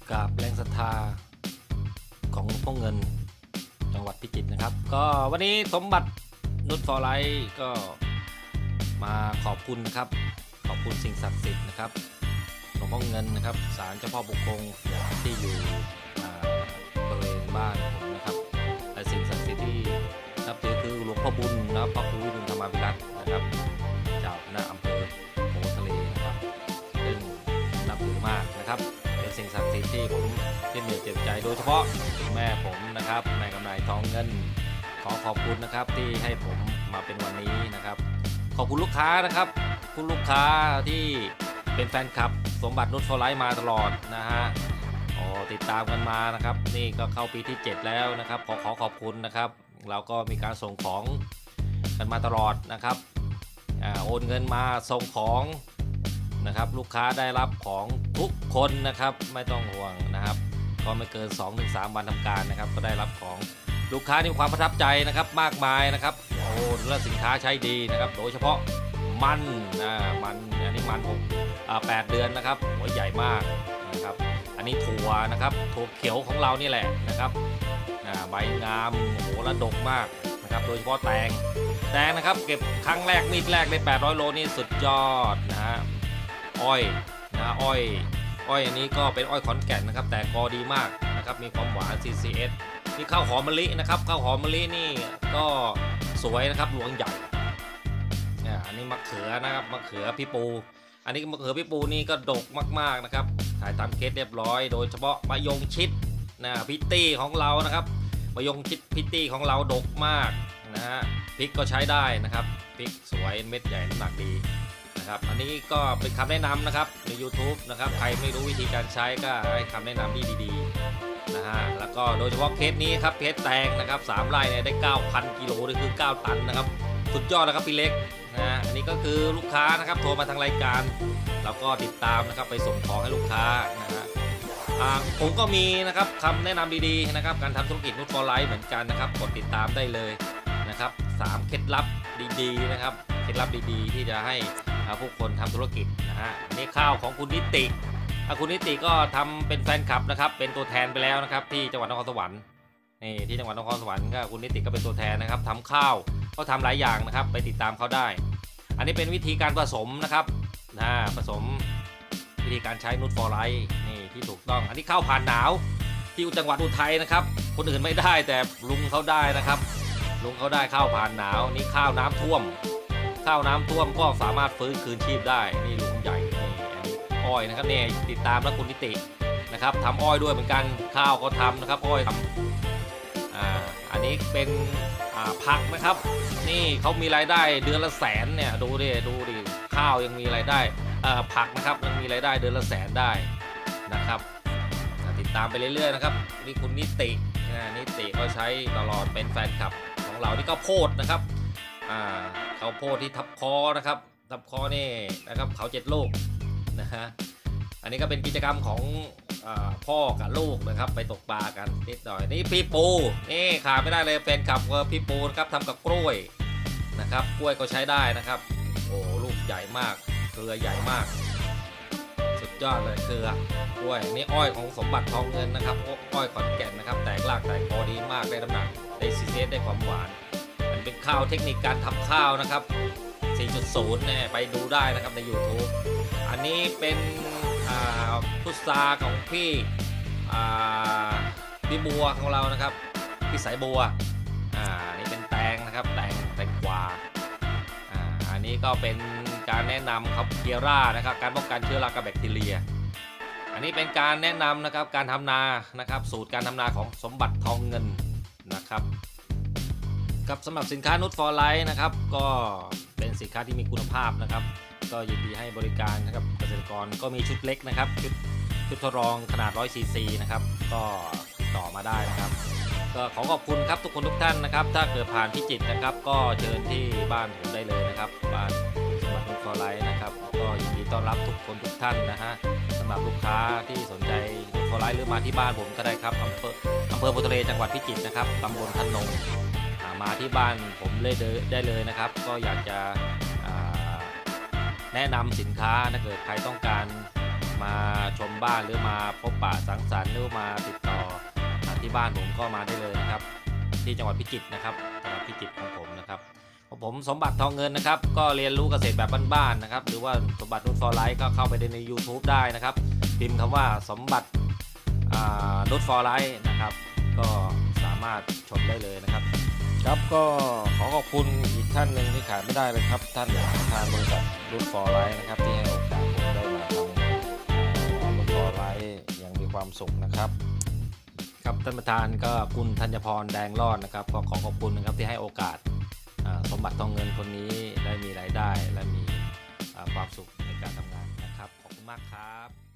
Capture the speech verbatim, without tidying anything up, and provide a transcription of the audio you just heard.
กับแรงศรัทธาของพ่อเงินจังหวัดพิจิตรนะครับก็วันนี้สมบัตินุชฟอร์ไลท์ก็มาขอบคุณนะครับขอบคุณสิ่งศักดิ์สิทธิ์นะครับหลวงพ่อเงินนะครับศาลเจ้าพ่อบุคงที่อยู่บริเวณบ้านผมนะครับและสิ่งศักดิ์สิทธิ์ที่นับถือคือหลวงพ่อบุญนะพระครูวิรุณธรรมาภิรัตน์นะครับเจ้าคณะอำเภอโพทะเลนะครับซึ่งนับถือมากนะครับเป็นสิ่งศักดิ์สิทธิ์ที่ผมเล่นเหนื่อยเจ็บใจโดยเฉพาะแม่ผมนะครับแม่กำไรทองเงินขอขอบคุณนะครับที่ให้ผมมาเป็นวันนี้นะครับขอบคุณลูกค้านะครับคุณลูกค้าที่เป็นแฟนคลับสมบัตินุชฟอร์ไลท์มาตลอดนะฮะอ๋อติดตามกันมานะครับนี่ก็เข้าปีที่เจ็ดแล้วนะครับขอขอขอบคุณนะครับเราก็มีการส่งของกันมาตลอดนะครับอ่าโอนเงินมาส่งของนะครับลูกค้าได้รับของทุกคนนะครับไม่ต้องห่วงนะครับก็ไม่เกิน สองถึงสาม วันทำการนะครับก็ได้รับของลูกค้ามีความประทับใจนะครับมากมายนะครับโอ้และสินค้าใช้ดีนะครับโดยเฉพาะมันอ่ามันอันนี้มันหกอ่าแปดเดือนนะครับหัวใหญ่มากนะครับอันนี้ถั่วนะครับถั่วเขียวของเรานี่แหละนะครับอ่าใบงามโอ้โหระดกมากนะครับโดยเฉพาะแตงแตงนะครับเก็บครั้งแรกมีดแรกได้แปดร้อยโลนี่สุดยอดนะฮะอ้อยนะอ้อยอ้อยอันนี้ก็เป็นอ้อยขอนแก่นนะครับแต่กอดีมากนะครับมีความหวาน ซี ซี เอส นี่ข้าวหอมมะลินะครับข้าวหอมมะลินี่ก็สวยนะครับหลวงใหญ่อันนี้มะเขือนะครับมะเขือพี่ปูอันนี้มะเขือพี่ปูนี่ก็ดกมากๆนะครับถ่ายตามเคสเรียบร้อยโดยเฉพาะมะยงชิดนะพิตตี้ของเรานะครับมะยงชิดพิตตี้ของเราดกมากนะฮะพริกก็ใช้ได้นะครับพริกสวยเม็ดใหญ่น้ำหนักดีนะครับอันนี้ก็เป็นคำแนะนำนะครับใน ยูทูบ นะครับใครไม่รู้วิธีการใช้ก็ให้คำแนะนำที่ดีๆนะฮะแล้วก็โดยเฉพาะเคสนี้ครับเคสแตงนะครับสามไร่เนี่ยได้ เก้าพัน กิโลนี่คือเก้าตันนะครับสุดยอดนะครับพี่เล็กนะอันนี้ก็คือลูกค้านะครับโทรมาทางรายการแล้วก็ติดตามนะครับไปส่งของให้ลูกค้านะฮะผมก็มีนะครับคำแนะนำดีๆนะครับการทำธุรกิจนุชฟอร์ไลท์เหมือนกันนะครับกดติดตามได้เลยนะครับสามเคล็ดลับดีๆนะครับเคล็ดลับดีๆที่จะให้ผู้คนทำธุรกิจนะฮะอันนี้ข้าวของคุณนิติคุณนิติก็ทำเป็นแฟนคลับนะครับเป็นตัวแทนไปแล้วนะครับที่จังหวัดนครสวรรค์นี่ที่จังหวัดนครสวรรค์ก็คุณนิติก็เป็นตัวแทนนะครับทำข้าวเขาทำหลายอย่างนะครับไปติดตามเขาได้อันนี้เป็นวิธีการผสมนะครับนะผสมวิธีการใช้นุชฟอร์ไลท์นี่ที่ถูกต้องอันนี้ข้าวผ่านหนาวที่จังหวัดอุทัยนะครับคนอื่นไม่ได้แต่ลุงเขาได้นะครับลุงเขาได้ข้าวผ่านหนาวนี่ข้าวน้ำท่วมข้าวน้ำท่วมก็สามารถฟื้นคืนชีพได้นี่ลุงใหญ่นี่อันนี้อ้อยนะครับเนี่ยติดตามแล้วคุณนิตินะครับทำอ้อยด้วยเหมือนกันข้าวก็ทำนะครับอ้อยทำอ่าอันนี้เป็นอ่าผักนะครับนี่เขามีรายได้เดือนละแสนเนี่ยดูดิดูดิข้าวยังมีรายได้อ่าผักนะครับยังมีรายได้เดือนละแสนได้นะครับติดตามไปเรื่อยๆนะครับนี่คุณนิตินิติก็ใช้ตลอดเป็นแฟนคลับของเราที่ข้าวโพดนะครับอ่าข้าวโพดที่ทับคอนะครับทับคอนี่นะครับเขาเจ็ดลูกนะฮะอันนี้ก็เป็นกิจกรรมของพ่อกับลูกนะครับไปตกปลากันนิดหน่อยนี่พี่ปูนี่ขาดไม่ได้เลยแฟนคลับพี่ปูนะครับทำกับกล้วยนะครับกล้วยก็ใช้ได้นะครับโอ้ลูกใหญ่มากเครือใหญ่มากสุดยอดเลยเครือกล้วยนี่อ้อยของสมบัติทองเงินนะครับอ้อยขอนแก่นนะครับแตกรากแตกคอดีมากได้น้ำหนักได้ซีเซสได้ความหวานมันเป็นข้าวเทคนิคการทำข้าวนะครับ สี่จุดศูนย์ เนี่ยไปดูได้นะครับใน ยูทูบ อันนี้เป็นพุทราของพี่พี่บัวของเรานะครับพี่สายบัวอ่านี่เป็นแตงนะครับแตงแตงกวาอ่าอันนี้ก็เป็นการแนะนำครับเกียร่านะครับการป้องกันเชื้อรากับแบคทีเรียอันนี้เป็นการแนะนำนะครับการทำนานะครับสูตรการทำนาของสมบัติทองเงินนะครับครับสำหรับสินค้านุชฟอร์ไลท์นะครับก็เป็นสินค้าที่มีคุณภาพนะครับก็ยินดีให้บริการนะครับเกษตรกรก็มีชุดเล็กนะครับชุดชุดทดลองขนาดหนึ่งร้อยซีซีนะครับก็ติดต่อมาได้นะครับก็ขอขอบคุณครับทุกคนทุกท่านนะครับถ้าเกิดผ่านพิจิตรนะครับก็เชิญที่บ้านผมได้เลยนะครับบ้านสมบัตินุชฟอร์ไลท์นะครับก็ยินดีต้อนรับทุกคนทุกท่านนะฮะสำหรับลูกค้าที่สนใจนุชฟอร์ไลท์หรือมาที่บ้านผมก็ได้ครับอำเภออำเภอโพธิ์ทะเลจังหวัดพิจิตรนะครับตำบลทันนงมาที่บ้านผมเลยได้เลยนะครับก็อยากจะแนะนำสินค้าถ้าเกิดใครต้องการมาชมบ้านหรือมาพบปะสังสรรค์หรือมาติดต่อที่บ้านผมก็มาได้เลยนะครับที่จังหวัดพิจิตรนะครับจังหวัดพิจิตรของผมนะครับผมสมบัติทองเงินนะครับก็เรียนรู้เกษตรแบบบ้านๆนะครับหรือว่าสมบัตินุชฟอร์ไลท์ก็เข้าไปใน YouTube ได้นะครับพิมพ์คำว่าสมบัตินุชฟอร์ไลท์นะครับก็สามารถชมได้เลยนะครับครับก็ขอขอบคุณอีกท่านหนึ่งที่ขาดไม่ได้เลยครับท่านประธานบริษัทนุชฟอร์ไลท์นะครับที่ให้โอกาสผมได้มาทำนุชฟอร์ไลท์อย่างมีความสุขนะครับครับท่านประธานก็คุณธัญพรแดงรอดนะครับก็ขอขอบคุณนะครับที่ให้โอกาสสมบัติทองเงินคนนี้ได้มีรายได้และมีความสุขในการทำงานนะครับขอบคุณมากครับ